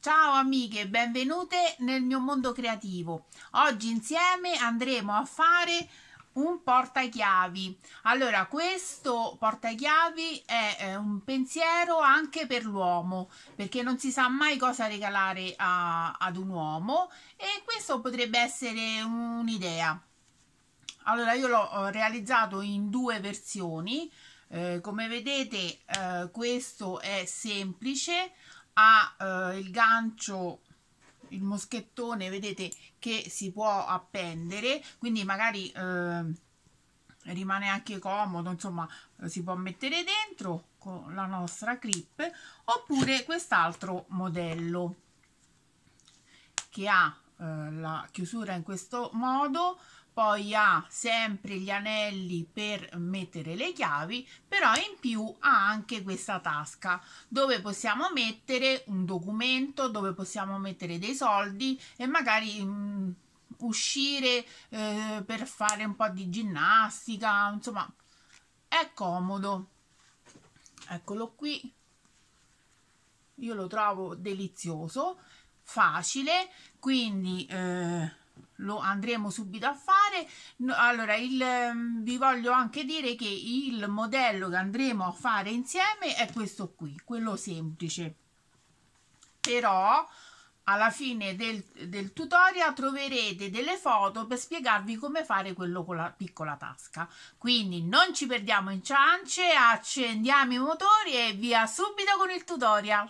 Ciao amiche, benvenute nel mio mondo creativo. Oggi insieme andremo a fare un portachiavi. Allora, questo portachiavi è un pensiero anche per l'uomo, perché non si sa mai cosa regalare ad un uomo e questo potrebbe essere un'idea. Allora, io l'ho realizzato in due versioni. Come vedete, questo è semplice, ha il gancio, il moschettone, vedete che si può appendere, quindi magari rimane anche comodo, insomma, si può mettere dentro con la nostra clip, oppure quest'altro modello che ha la chiusura in questo modo, poi ha sempre gli anelli per mettere le chiavi, però in più ha anche questa tasca dove possiamo mettere un documento, dove possiamo mettere dei soldi e magari uscire per fare un po' di ginnastica, insomma è comodo. Eccolo qui, io lo trovo delizioso, facile, quindi lo andremo subito a fare. Allora, vi voglio anche dire che il modello che andremo a fare insieme è questo qui, quello semplice, però alla fine del tutorial troverete delle foto per spiegarvi come fare quello con la piccola tasca, quindi non ci perdiamo in ciance, accendiamo i motori e via subito con il tutorial.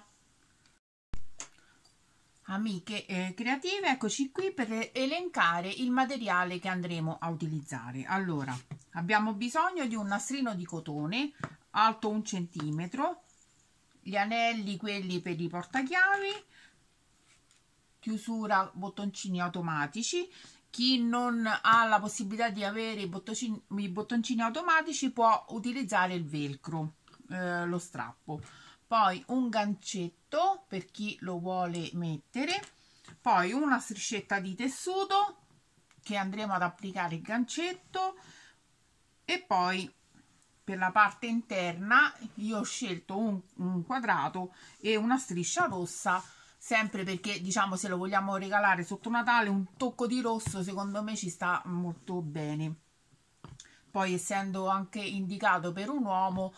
Amiche creative, eccoci qui per elencare il materiale che andremo a utilizzare. Allora, abbiamo bisogno di un nastrino di cotone alto 1 centimetro, gli anelli quelli per i portachiavi, chiusura bottoncini automatici. Chi non ha la possibilità di avere i bottoncini automatici può utilizzare il velcro, lo strappo. Poi un gancetto per chi lo vuole mettere, poi una striscetta di tessuto che andremo ad applicare il gancetto, e poi per la parte interna io ho scelto un quadrato e una striscia rossa, sempre perché diciamo se lo vogliamo regalare sotto Natale un tocco di rosso secondo me ci sta molto bene. Poi essendo anche indicato per un uomo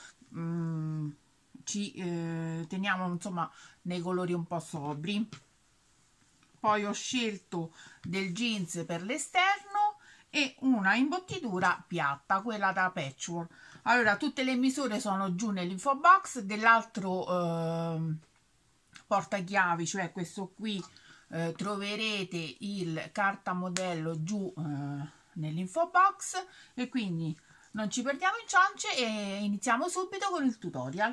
ci teniamo insomma nei colori un po' sobri. Poi ho scelto del jeans per l'esterno e una imbottitura piatta, quella da patchwork. Allora, tutte le misure sono giù nell'info box dell'altro portachiavi, cioè questo qui, troverete il carta modello giù nell'info box, e quindi non ci perdiamo in ciance e iniziamo subito con il tutorial.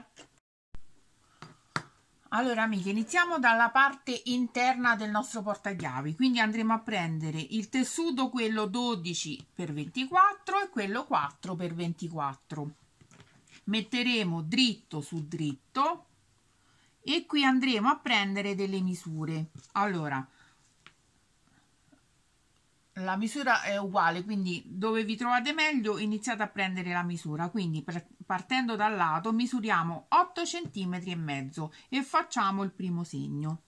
Allora amiche, iniziamo dalla parte interna del nostro portachiavi, quindi andremo a prendere il tessuto quello 12x24 e quello 4x24, metteremo dritto su dritto e qui andremo a prendere delle misure. Allora, la misura è uguale, quindi dove vi trovate meglio iniziate a prendere la misura, quindi partendo dal lato misuriamo 8 cm e mezzo e facciamo il primo segno,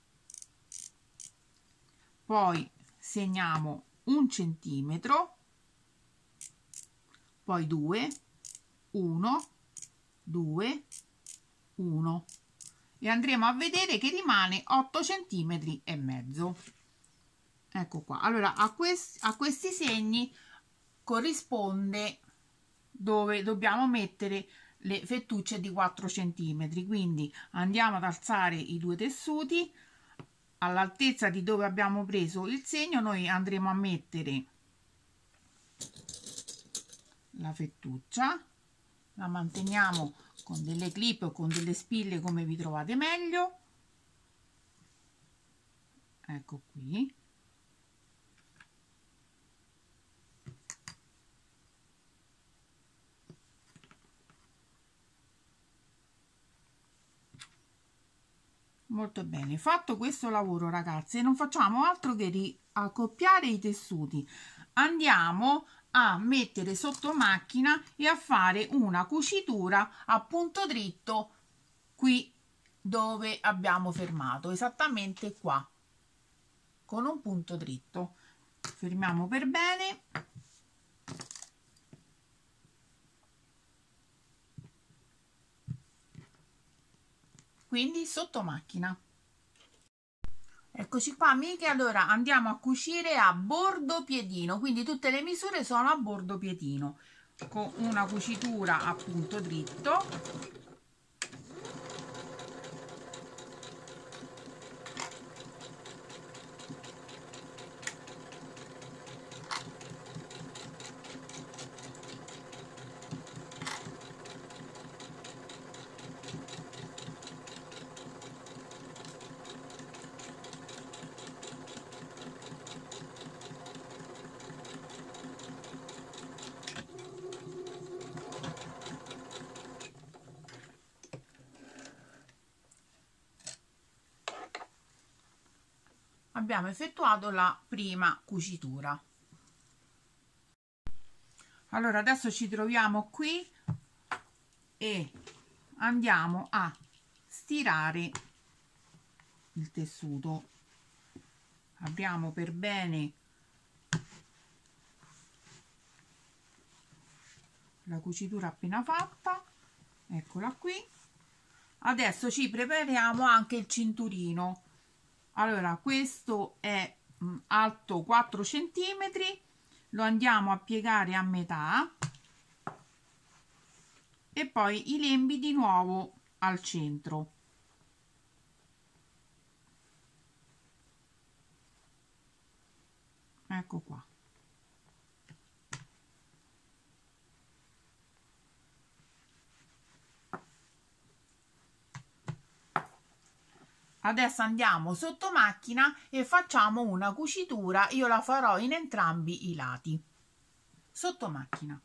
poi segniamo 1 centimetro, poi 2, 1, 2, 1 e andremo a vedere che rimane 8 cm e mezzo. Ecco qua. Allora a questi segni corrisponde dove dobbiamo mettere le fettucce di 4 cm, quindi andiamo ad alzare i due tessuti all'altezza di dove abbiamo preso il segno. Noi andremo a mettere la fettuccia, la manteniamo con delle clip o con delle spille come vi trovate meglio. Ecco qui. Molto bene, fatto questo lavoro ragazze non facciamo altro che riaccoppiare i tessuti. Andiamo a mettere sotto macchina e a fare una cucitura a punto dritto qui dove abbiamo fermato, esattamente qua, con un punto dritto. Fermiamo per bene. Quindi sotto macchina. Eccoci qua amiche, allora andiamo a cucire a bordo piedino, quindi tutte le misure sono a bordo piedino, con una cucitura a punto dritto. Abbiamo effettuato la prima cucitura. Allora adesso ci troviamo qui e andiamo a stirare il tessuto. Apriamo per bene la cucitura appena fatta, eccola qui. Adesso ci prepariamo anche il cinturino. Allora questo è alto 4 centimetri, lo andiamo a piegare a metà e poi i lembi di nuovo al centro. Ecco qua. Adesso andiamo sotto macchina e facciamo una cucitura, io la farò in entrambi i lati. Sotto macchina.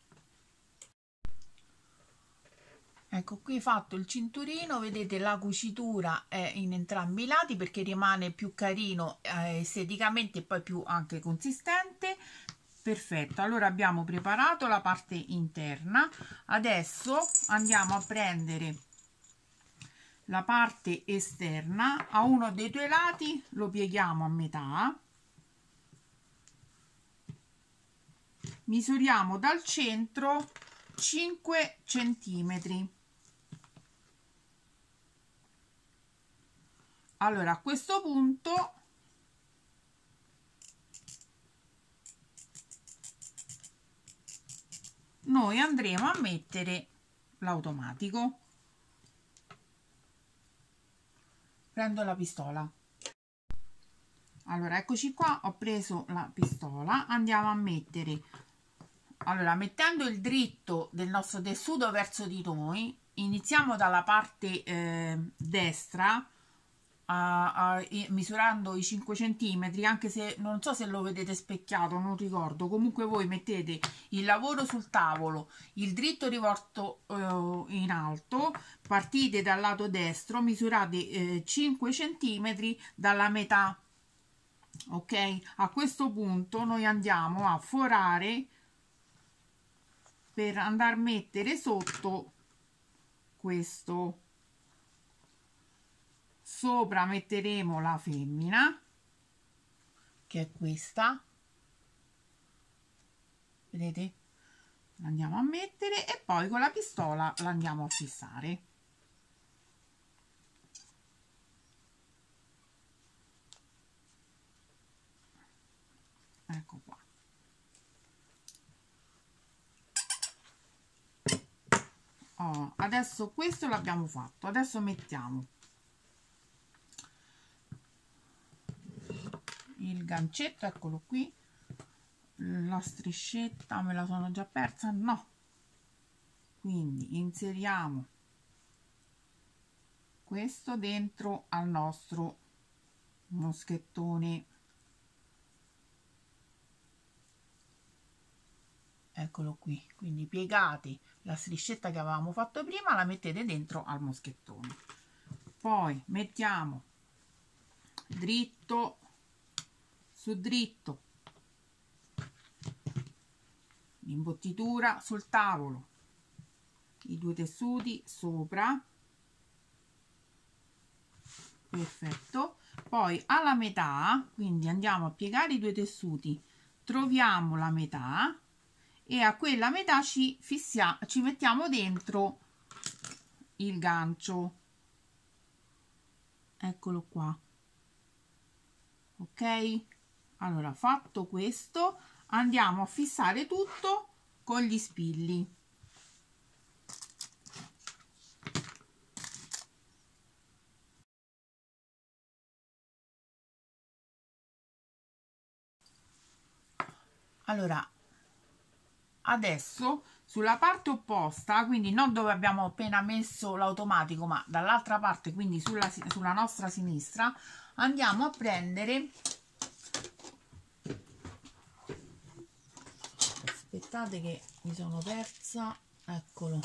Ecco qui fatto il cinturino, vedete la cucitura è in entrambi i lati perché rimane più carino esteticamente e poi più anche consistente. Perfetto, allora abbiamo preparato la parte interna, adesso andiamo a prendere la parte esterna, a uno dei due lati lo pieghiamo a metà, misuriamo dal centro 5 centimetri. Allora a questo punto noi andremo a mettere l'automatico. Prendo la pistola. Allora eccoci qua, ho preso la pistola, andiamo a mettere, allora mettendo il dritto del nostro tessuto verso di noi, iniziamo dalla parte destra misurando i 5 centimetri, anche se non so se lo vedete specchiato, non ricordo. Comunque voi mettete il lavoro sul tavolo, il dritto rivolto in alto, partite dal lato destro, misurate 5 centimetri dalla metà. Ok, a questo punto noi andiamo a forare per andare a mettere sotto questo. Sopra metteremo la femmina, che è questa, vedete? La andiamo a mettere e poi con la pistola la andiamo a fissare. Ecco qua. Oh, adesso questo l'abbiamo fatto, adesso mettiamo il gancetto, eccolo qui, la striscetta me la sono già persa, no, quindi inseriamo questo dentro al nostro moschettone, eccolo qui, quindi piegate la striscetta che avevamo fatto prima, la mettete dentro al moschettone, poi mettiamo dritto su dritto, l'imbottitura sul tavolo, i due tessuti sopra, perfetto. Poi alla metà, quindi andiamo a piegare i due tessuti, troviamo la metà e a quella metà ci mettiamo dentro il gancio, eccolo qua. Ok, allora fatto questo andiamo a fissare tutto con gli spilli. Allora adesso sulla parte opposta, quindi non dove abbiamo appena messo l'automatico ma dall'altra parte, quindi sulla nostra sinistra, andiamo a prendere, aspettate che mi sono persa, eccolo.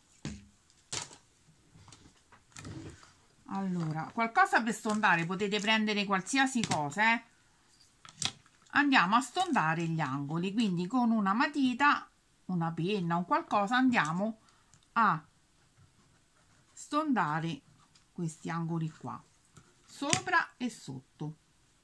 Allora, qualcosa per stondare, potete prendere qualsiasi cosa, andiamo a stondare gli angoli, quindi con una matita, una penna o qualcosa andiamo a stondare questi angoli qua, sopra e sotto.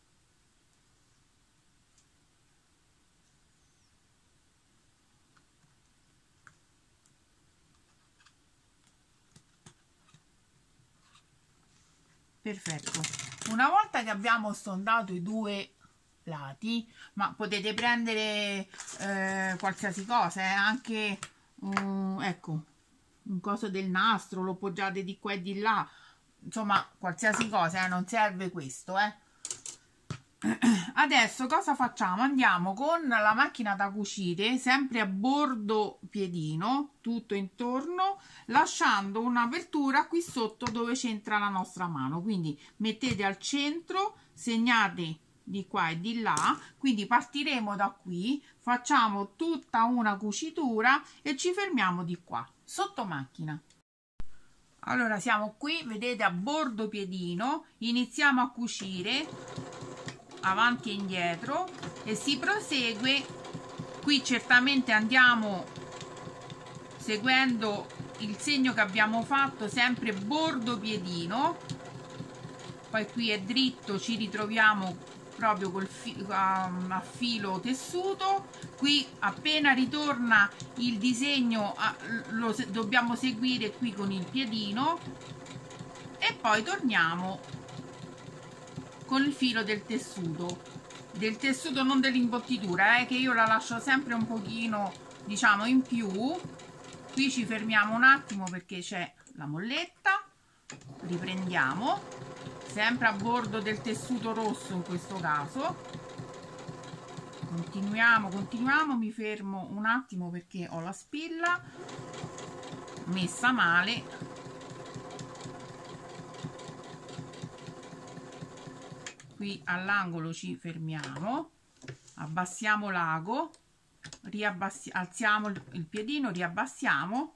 Perfetto. Una volta che abbiamo stondato i due lati, ma potete prendere qualsiasi cosa, anche ecco, un coso del nastro, lo poggiate di qua e di là, insomma qualsiasi cosa, non serve questo. Adesso cosa facciamo? Andiamo con la macchina da cucire sempre a bordo piedino, tutto intorno, lasciando un'apertura qui sotto dove c'entra la nostra mano, quindi mettete al centro, segnate di qua e di là, quindi partiremo da qui, facciamo tutta una cucitura e ci fermiamo di qua sotto macchina. Allora siamo qui, vedete, a bordo piedino, iniziamo a cucire avanti e indietro e si prosegue. Qui certamente andiamo seguendo il segno che abbiamo fatto, sempre bordo piedino, poi qui è dritto, ci ritroviamo proprio a filo tessuto. Qui appena ritorna il disegno lo dobbiamo seguire qui con il piedino e poi torniamo con il filo del tessuto non dell'imbottitura, che io la lascio sempre un pochino, diciamo, in più. Qui ci fermiamo un attimo perché c'è la molletta, riprendiamo sempre a bordo del tessuto rosso in questo caso, continuiamo, mi fermo un attimo perché ho la spilla messa male. Qui all'angolo ci fermiamo, abbassiamo l'ago, alziamo il piedino, riabbassiamo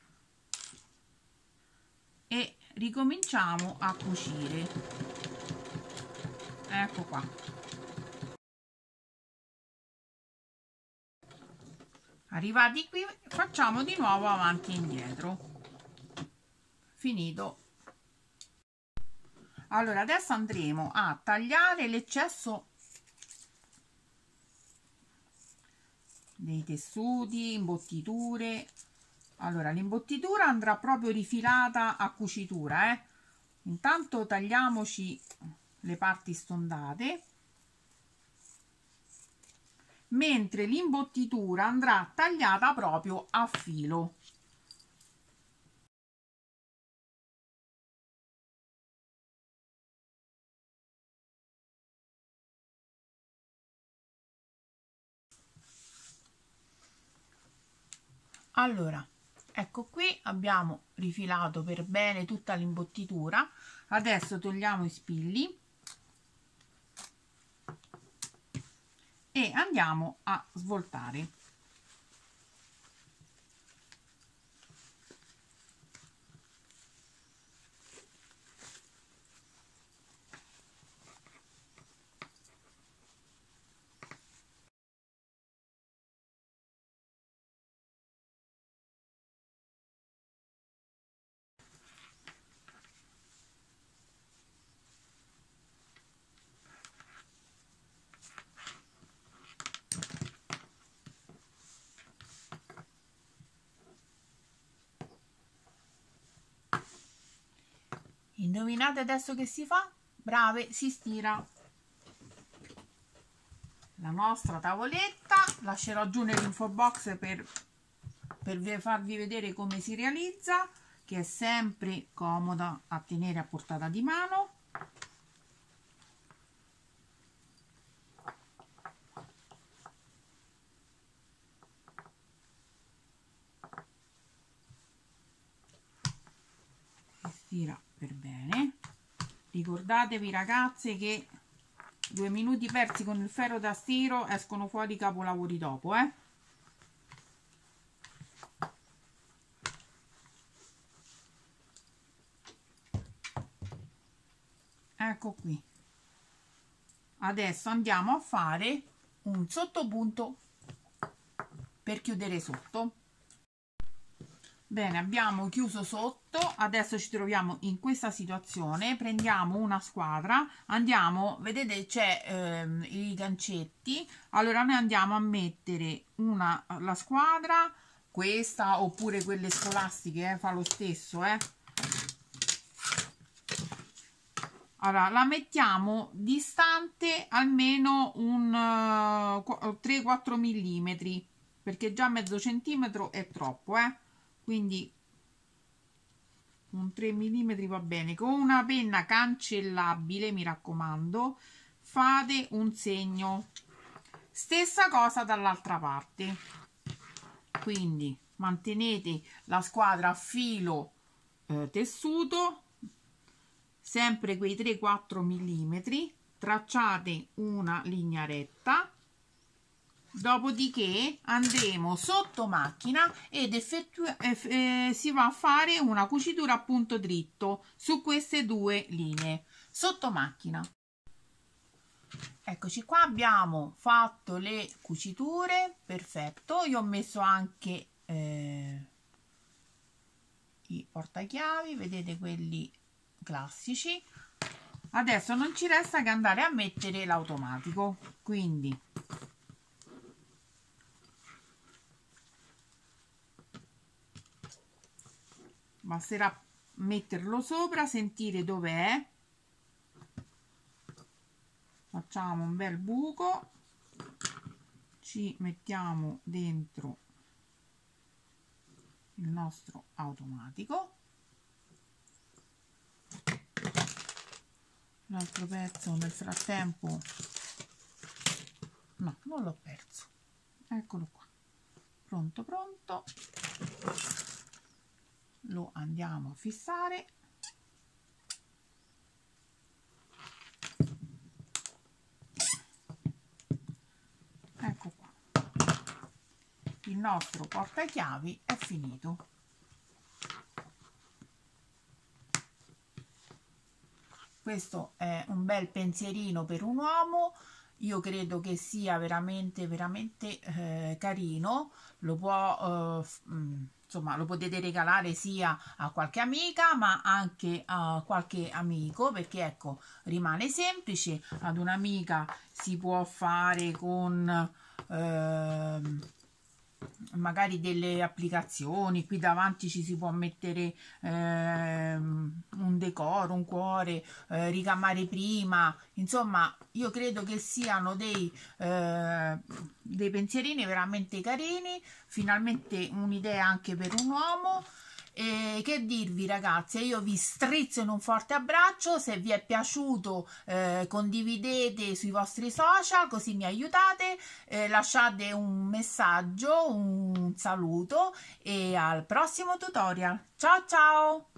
e ricominciamo a cucire. Ecco qua. Arrivati qui facciamo di nuovo avanti e indietro. Finito. Allora adesso andremo a tagliare l'eccesso dei tessuti, imbottiture. Allora l'imbottitura andrà proprio rifilata a cucitura, intanto tagliamoci le parti stondate, mentre l'imbottitura andrà tagliata proprio a filo. Allora, ecco qui abbiamo rifilato per bene tutta l'imbottitura. Adesso togliamo i spilli e andiamo a svoltare. indovinate adesso che si fa? Brave, si stira la nostra tavoletta. Lascerò giù nell'info box per farvi vedere come si realizza, che è sempre comoda a tenere a portata di mano. Si stira per bene. Ricordatevi ragazze che 2 minuti persi con il ferro da stiro escono fuori i capolavori dopo, Ecco qui. Adesso andiamo a fare un sottopunto per chiudere sotto. Bene, abbiamo chiuso sotto, adesso ci troviamo in questa situazione. Prendiamo una squadra, andiamo, vedete c'è i gancetti, allora noi andiamo a mettere la squadra, questa oppure quelle scolastiche, fa lo stesso, Allora, la mettiamo distante almeno un 3-4 mm, perché già mezzo centimetro è troppo, quindi un 3 mm va bene. Con una penna cancellabile, mi raccomando, fate un segno. Stessa cosa dall'altra parte, quindi mantenete la squadra a filo tessuto, sempre quei 3-4 mm, tracciate una linea retta, dopodiché andremo sotto macchina ed si va a fare una cucitura a punto dritto su queste due linee sotto macchina. Eccoci qua, abbiamo fatto le cuciture, perfetto. Io ho messo anche i portachiavi, vedete, quelli classici. Adesso non ci resta che andare a mettere l'automatico, quindi basterà metterlo sopra, sentire dov'è, facciamo un bel buco, ci mettiamo dentro il nostro automatico. L'altro pezzo nel frattempo, no, non l'ho perso, eccolo qua, pronto, lo andiamo a fissare. Ecco qua, il nostro portachiavi è finito. Questo è un bel pensierino per un uomo, io credo che sia veramente carino. Lo può insomma, lo potete regalare sia a qualche amica ma anche a qualche amico, perché ecco, rimane semplice. Ad un'amica si può fare con magari delle applicazioni, qui davanti ci si può mettere un decoro, un cuore, ricamare prima, insomma io credo che siano dei pensierini veramente carini, finalmente un'idea anche per un uomo. E che dirvi ragazzi, io vi strizzo in un forte abbraccio. Se vi è piaciuto condividete sui vostri social, così mi aiutate, lasciate un messaggio, un saluto e al prossimo tutorial. Ciao ciao!